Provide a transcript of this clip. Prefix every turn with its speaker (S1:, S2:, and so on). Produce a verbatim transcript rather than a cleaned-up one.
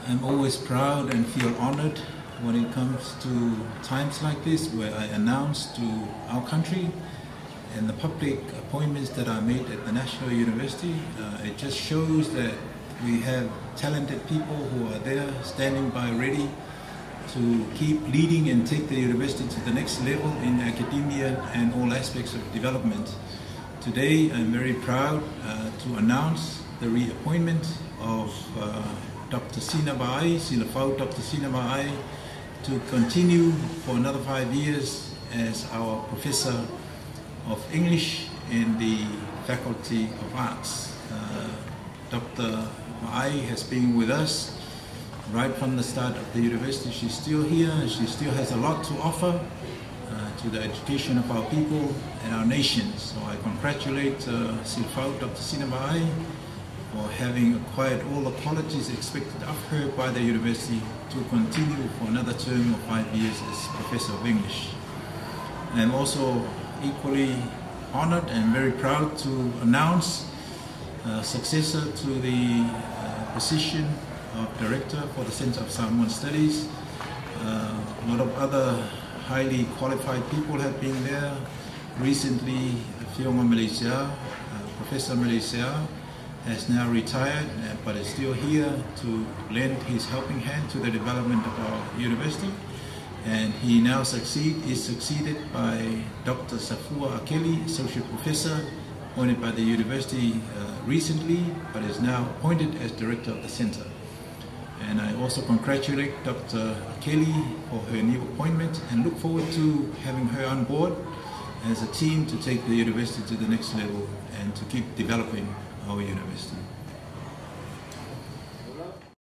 S1: I'm always proud and feel honored when it comes to times like this where I announce to our country and the public appointments that are made at the National University. Uh, it just shows that we have talented people who are there standing by ready to keep leading and take the university to the next level in academia and all aspects of development. Today I'm very proud uh, to announce the reappointment of uh, Doctor Sina Baai, Silafau Doctor Sina Baai, to continue for another five years as our Professor of English in the Faculty of Arts. Uh, Doctor Baai has been with us right from the start of the university. She's still here and she still has a lot to offer uh, to the education of our people and our nation. So I congratulate uh, Silafau Doctor Sina Baai for having acquired all the qualities expected of her by the university to continue for another term of five years as Professor of English. I'm also equally honored and very proud to announce a successor to the uh, position of Director for the Center of Samoan Studies. Uh, a lot of other highly qualified people have been there. Recently, Fionga Malaysia, uh, Professor Malaysia, has now retired uh, but is still here to lend his helping hand to the development of our university. And he now succeed, is succeeded by Doctor Safua Akeli, Associate Professor, appointed by the university uh, recently, but is now appointed as Director of the Center. And I also congratulate Doctor Akeli for her new appointment and look forward to having her on board as a team to take the university to the next level and to keep developing our university.